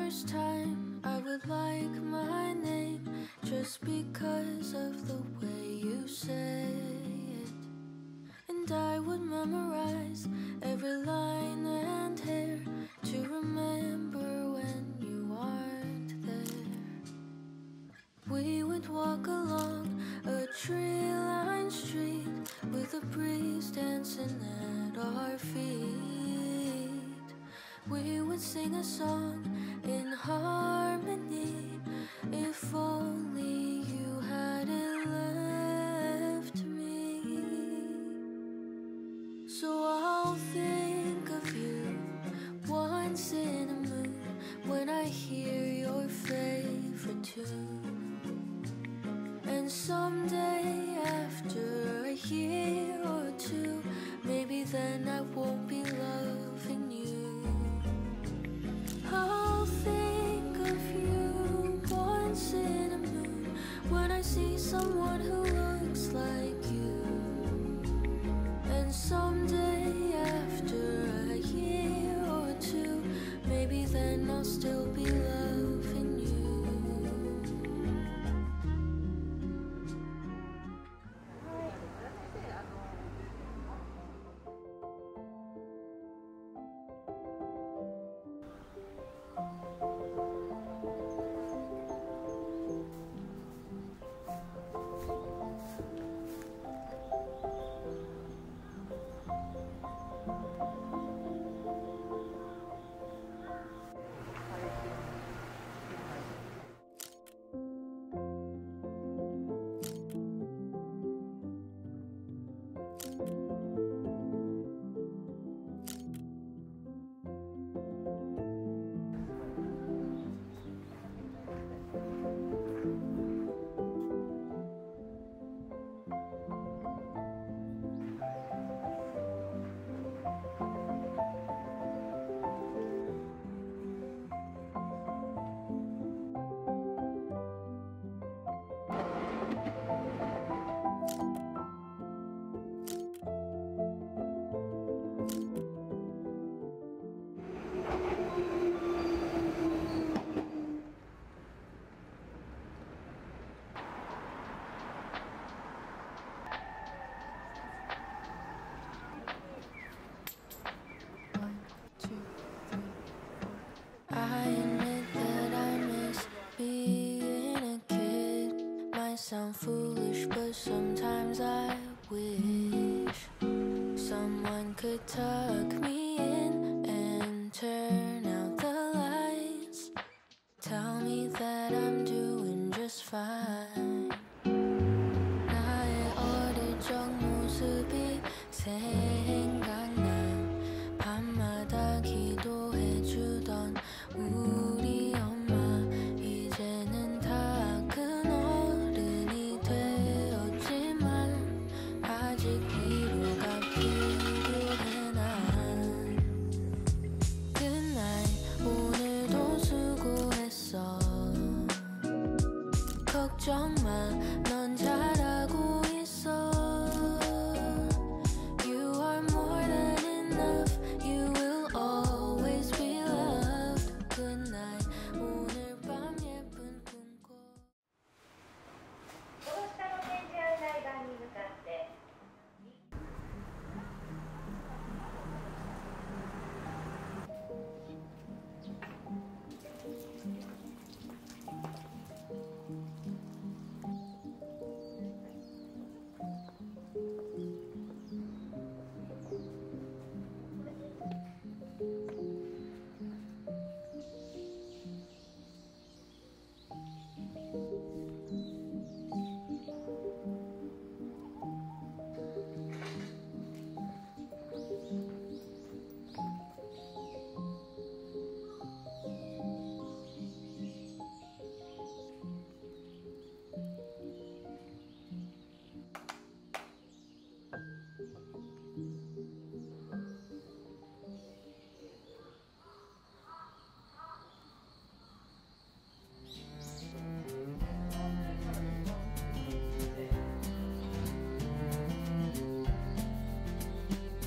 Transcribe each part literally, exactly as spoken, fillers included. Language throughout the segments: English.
first time I would like my name just because of the way you say it. And I would memorize every line and hair to remember when you aren't there. We would walk along a tree-lined street with the breeze dancing at our feet. We would sing a song in harmony. If only you hadn't left me. So I'll think of you once in a moon when I hear your favorite tune. And someday after a year or two, maybe then I won't be loving you. I'll think of you once in a moon when I see someone who looks like you. And someday after a year or two, maybe then I'll still be loving you. I admit that I miss being a kid. Might sound foolish, but sometimes I wish someone could tuck me in and turn out the lights. Tell me that I'm doing just fine. 나의 어릴 적 모습이 생각나. 밤마다 기도해주던 우리 엄마. 이제는 다 큰 어른이 되었지만 아직 위로가 필요해 난. Good night, 오늘도 수고했어. 걱정 마, 넌 잘하고 있어. You are more than enough. You will always be loved. Good night. 오늘 밤 예쁜 꿈 꿔. この下の展示案内板に向かって。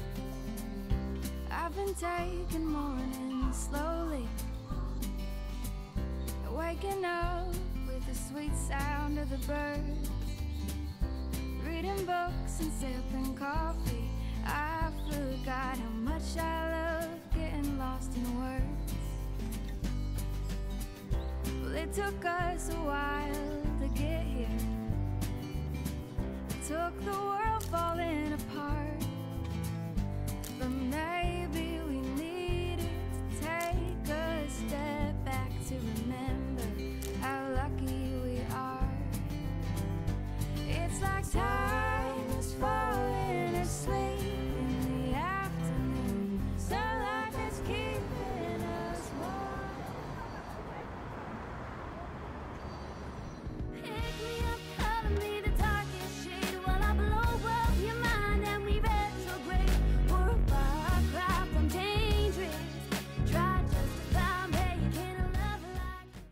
I've been taking mornings slowly, Waking up with the sweet sound of the birds, reading books and sipping coffee. I forgot how much I love getting lost in words. Well, it took us a while to get here. It took the world falling apart, but maybe we needed to take a step back to